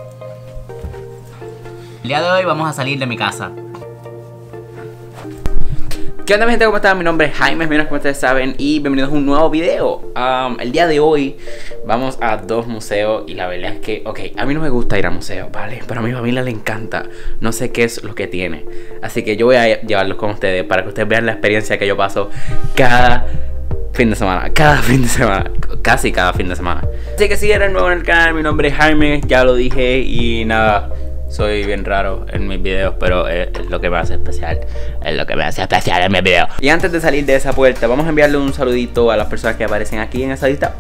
El día de hoy vamos a salir de mi casa. ¿Qué onda mi gente? ¿Cómo están? Mi nombre es Jaime, menos como ustedes saben, y bienvenidos a un nuevo video. El día de hoy vamos a dos museos y la verdad es que, a mí no me gusta ir a museos, ¿vale? Pero a mi familia le encanta, no sé qué es lo que tiene. Así que yo voy a llevarlos con ustedes para que ustedes vean la experiencia que yo paso cada fin de semana, casi cada fin de semana. Así que si eres nuevo en el canal, mi nombre es Jaime, ya lo dije y nada. Soy bien raro en mis videos, pero es lo que me hace especial. Es lo que me hace especial en mis videos. Y antes de salir de esa puerta, vamos a enviarle un saludito a las personas que aparecen aquí en esa lista.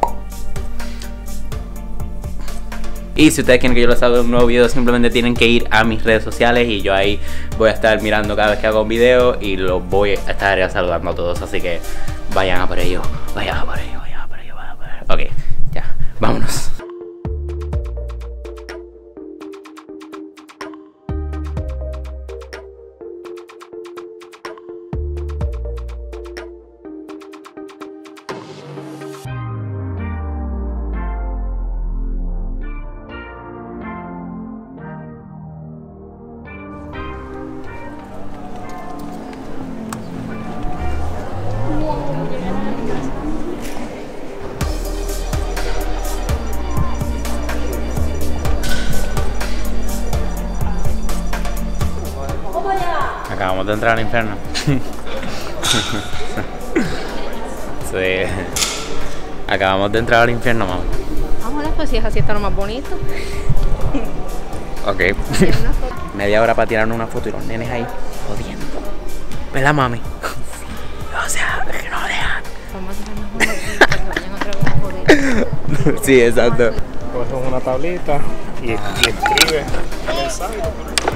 Y si ustedes quieren que yo les haga un nuevo video, simplemente tienen que ir a mis redes sociales y yo ahí voy a estar mirando cada vez que hago un video y los voy a estar saludando a todos. Así que vayan a por ello, vayan a por ello, vayan a por ello, vayan a por ello. Ok, ya, vámonos. Acabamos de entrar al infierno. Sí. Acabamos de entrar al infierno, mamá. Vamos a pues si es así está lo más bonito. Ok. Media hora para tirar una foto y los nenes ahí jodiendo. ¿Verdad, mami? O sea, es que no dejan. Vamos a hacer más una para que vayan otra vez a joder. Sí, exacto. Coges una tablita y escribes el ensayo.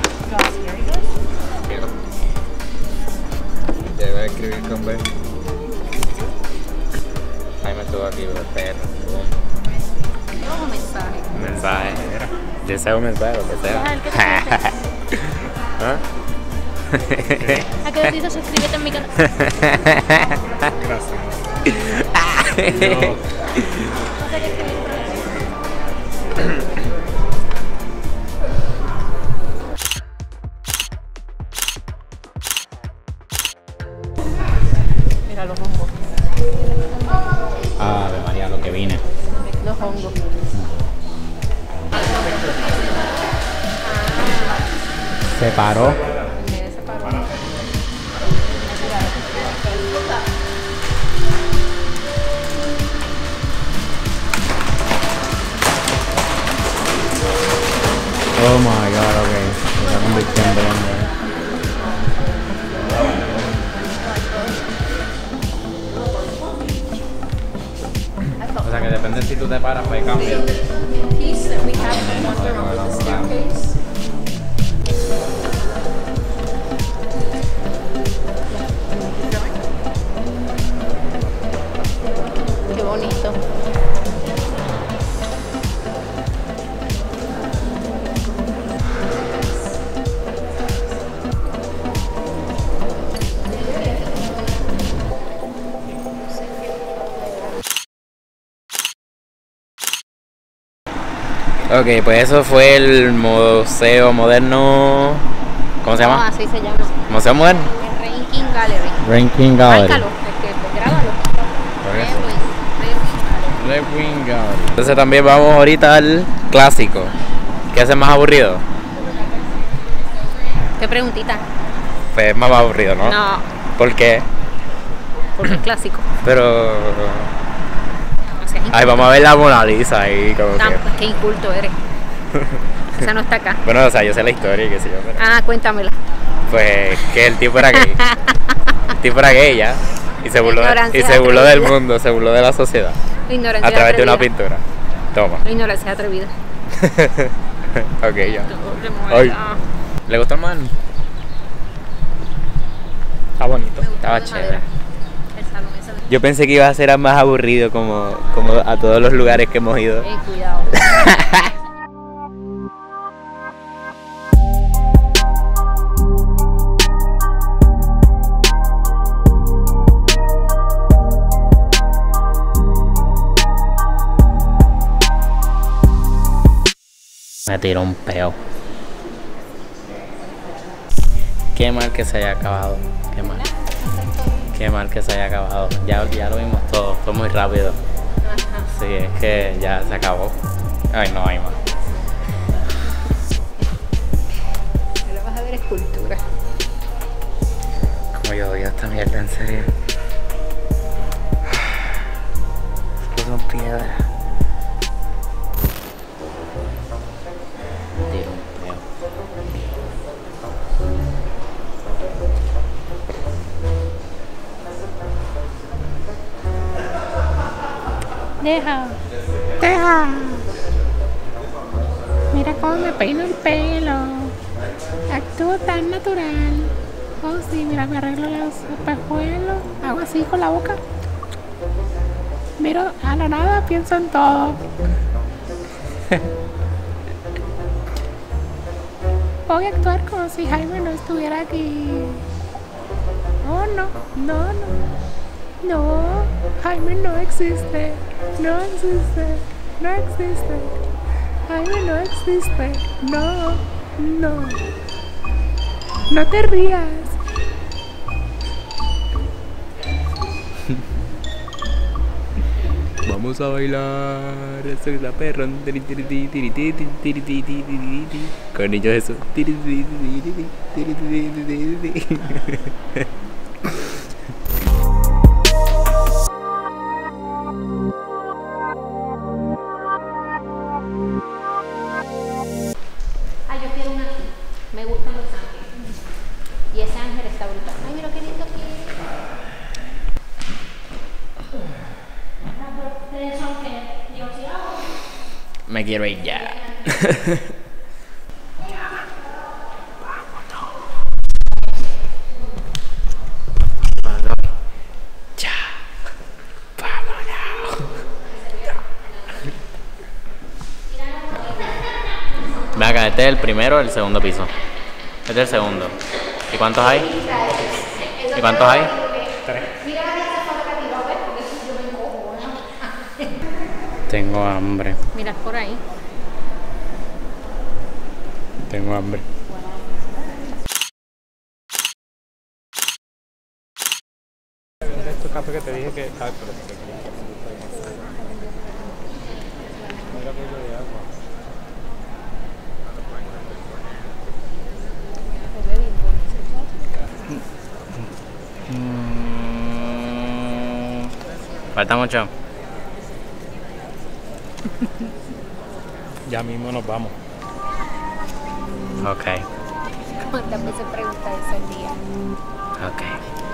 Debe escribir con B. Ahí me estuvo aquí, perro. Un mensaje. Un mensaje. Deseo un mensaje, lo que sea. ¿Ah? ¿A qué hora dices suscríbete en mi canal? Gracias. Mira los hongos. Ave María, lo que vine. Los hongos. Se paró. Mira, se paró. Oh my god, ok. Se está convirtiendo en... O sea que depende si tú te paras, pues cambia. Qué bonito. Ok, pues eso fue el Museo Moderno. ¿Cómo se llama? No, así se llama. Museo Moderno. El Ranking Gallery. Ranking Gallery. Márcalo, grábalo. Ranking Gallery. Entonces también vamos ahorita al clásico. ¿Qué hace más aburrido? ¿Qué preguntita? Pues es más aburrido, ¿no? No, ¿Por qué? porque es clásico. Pero... No seas Ay, vamos a ver la Mona Lisa ahí como que... Qué inculto eres. Esa no está acá. Bueno, o sea, yo sé la historia y qué sé yo, pero... Ah, cuéntamela. Pues que el tipo era gay. El tipo era gay ya. Y se burló, del mundo, se burló de la sociedad. La ignorancia A través de una atrevida. pintura. Toma. La ignorancia atrevida. Ok, ya. Ay. ¿Le gustó el man? Está bonito. Estaba chévere. El salón ese de... Yo pensé que iba a ser más aburrido como a todos los lugares que hemos ido. Cuidado. Me tiró un peo. Qué mal que se haya acabado. Qué mal. Qué mal que se haya acabado. Ya lo vimos todo. Fue muy rápido. Sí, es que ya se acabó. Ay, no hay más. Ahora vas a ver escultura. Como yo odio esta mierda, en serio. Solo son piedras. Tiro un peo. Deja. Deja. Mira cómo me peino el pelo. Actúo tan natural. Oh, sí, mira, me arreglo los espejuelos. Hago así con la boca. Miro a la nada, pienso en todo. Voy a actuar como si Jaime no estuviera aquí. Oh, no, no, no. No, Jaime no existe. No existe. No existe. Jaime no existe. No, no. No te rías. Vamos a bailar. Eso es la perra. Con ellos eso. Ay, yo quiero una aquí. Me gustan los ángeles. Y ese ángel está brutal. Ay, mira qué lindo aquí. ¿Ustedes son qué? ¿Divorciados? Me quiero ir ya. Ven acá, este es el primero o el segundo piso. Este es el segundo. ¿Y cuántos hay? ¿Y cuántos hay? 3. Tengo hambre. Mira por ahí. Tengo hambre. Este café que te dije que. Ay, pero mira que de agua. Falta mucho. Ya mismo nos vamos. Ok, ¿Cuántas veces pregunta eso al día? ok.